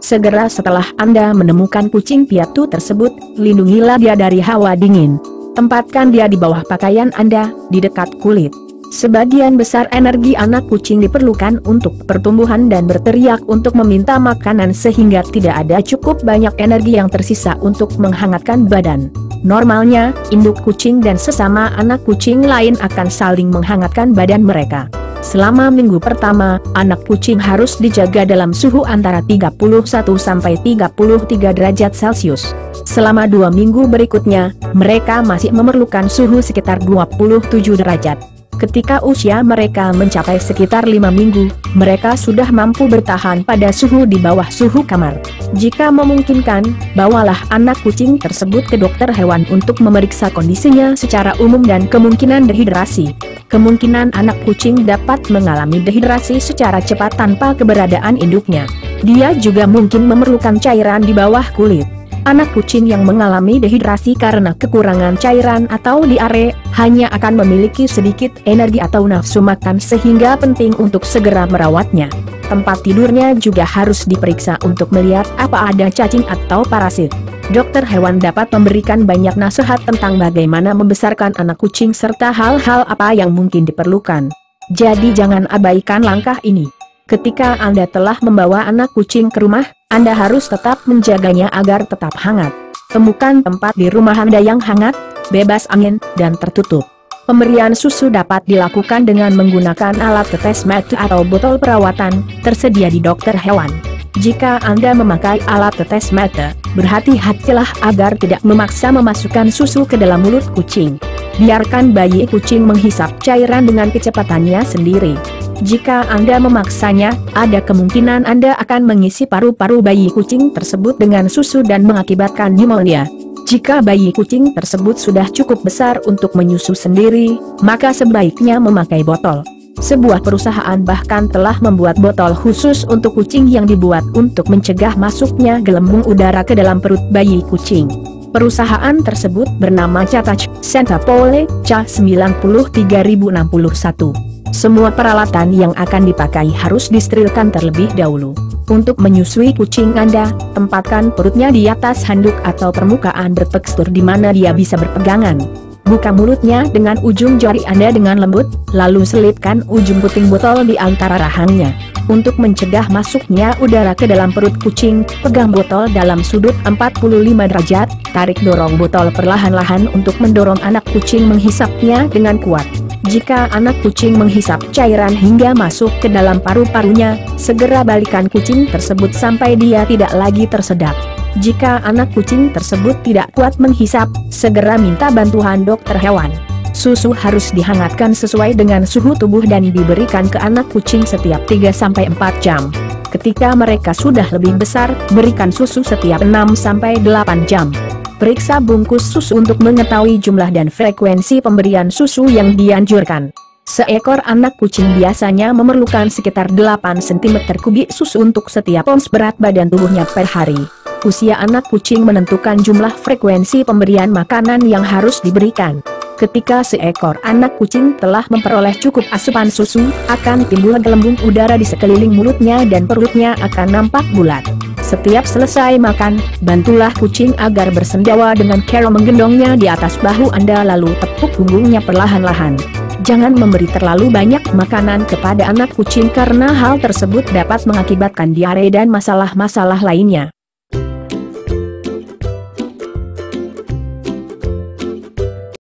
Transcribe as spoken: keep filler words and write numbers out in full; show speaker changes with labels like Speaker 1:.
Speaker 1: Segera setelah Anda menemukan kucing piatu tersebut, lindungilah dia dari hawa dingin. Tempatkan dia di bawah pakaian Anda, di dekat kulit. Sebagian besar energi anak kucing diperlukan untuk pertumbuhan dan berteriak untuk meminta makanan sehingga tidak ada cukup banyak energi yang tersisa untuk menghangatkan badan. Normalnya, induk kucing dan sesama anak kucing lain akan saling menghangatkan badan mereka. Selama minggu pertama, anak kucing harus dijaga dalam suhu antara tiga puluh satu sampai tiga puluh tiga derajat Celcius. Selama dua minggu berikutnya, mereka masih memerlukan suhu sekitar dua puluh tujuh derajat. Ketika usia mereka mencapai sekitar lima minggu, mereka sudah mampu bertahan pada suhu di bawah suhu kamar. Jika memungkinkan, bawalah anak kucing tersebut ke dokter hewan untuk memeriksa kondisinya secara umum dan kemungkinan dehidrasi. Kemungkinan anak kucing dapat mengalami dehidrasi secara cepat tanpa keberadaan induknya. Dia juga mungkin memerlukan cairan di bawah kulit. Anak kucing yang mengalami dehidrasi karena kekurangan cairan atau diare, hanya akan memiliki sedikit energi atau nafsu makan sehingga penting untuk segera merawatnya. Tempat tidurnya juga harus diperiksa untuk melihat apa ada cacing atau parasit. Dokter hewan dapat memberikan banyak nasihat tentang bagaimana membesarkan anak kucing serta hal-hal apa yang mungkin diperlukan. Jadi jangan abaikan langkah ini. Ketika Anda telah membawa anak kucing ke rumah, Anda harus tetap menjaganya agar tetap hangat. Temukan tempat di rumah Anda yang hangat, bebas angin, dan tertutup. Pemberian susu dapat dilakukan dengan menggunakan alat tetes mata atau botol perawatan, tersedia di dokter hewan. Jika Anda memakai alat tetes mata, berhati-hatilah agar tidak memaksa memasukkan susu ke dalam mulut kucing. Biarkan bayi kucing menghisap cairan dengan kecepatannya sendiri. Jika Anda memaksanya, ada kemungkinan Anda akan mengisi paru-paru bayi kucing tersebut dengan susu dan mengakibatkan pneumonia. Jika bayi kucing tersebut sudah cukup besar untuk menyusu sendiri, maka sebaiknya memakai botol. Sebuah perusahaan bahkan telah membuat botol khusus untuk kucing yang dibuat untuk mencegah masuknya gelembung udara ke dalam perut bayi kucing. Perusahaan tersebut bernama Catach Santa Pole C sembilan tiga enam satu. Semua peralatan yang akan dipakai harus disterilkan terlebih dahulu. Untuk menyusui kucing Anda, tempatkan perutnya di atas handuk atau permukaan bertekstur di mana dia bisa berpegangan. Buka mulutnya dengan ujung jari Anda dengan lembut, lalu selipkan ujung puting botol di antara rahangnya. Untuk mencegah masuknya udara ke dalam perut kucing, pegang botol dalam sudut empat puluh lima derajat, tarik dorong botol perlahan-lahan untuk mendorong anak kucing menghisapnya dengan kuat. Jika anak kucing menghisap cairan hingga masuk ke dalam paru-parunya, segera balikan kucing tersebut sampai dia tidak lagi tersedak. Jika anak kucing tersebut tidak kuat menghisap, segera minta bantuan dokter hewan. Susu harus dihangatkan sesuai dengan suhu tubuh dan diberikan ke anak kucing setiap tiga sampai empat jam. Ketika mereka sudah lebih besar, berikan susu setiap enam sampai delapan jam. Periksa bungkus susu untuk mengetahui jumlah dan frekuensi pemberian susu yang dianjurkan. Seekor anak kucing biasanya memerlukan sekitar delapan sentimeter kubik susu untuk setiap ons berat badan tubuhnya per hari. Usia anak kucing menentukan jumlah frekuensi pemberian makanan yang harus diberikan. Ketika seekor anak kucing telah memperoleh cukup asupan susu, akan timbul gelembung udara di sekeliling mulutnya dan perutnya akan nampak bulat. Setiap selesai makan, bantulah kucing agar bersendawa dengan cara menggendongnya di atas bahu Anda lalu tepuk punggungnya perlahan-lahan. Jangan memberi terlalu banyak makanan kepada anak kucing karena hal tersebut dapat mengakibatkan diare dan masalah-masalah lainnya.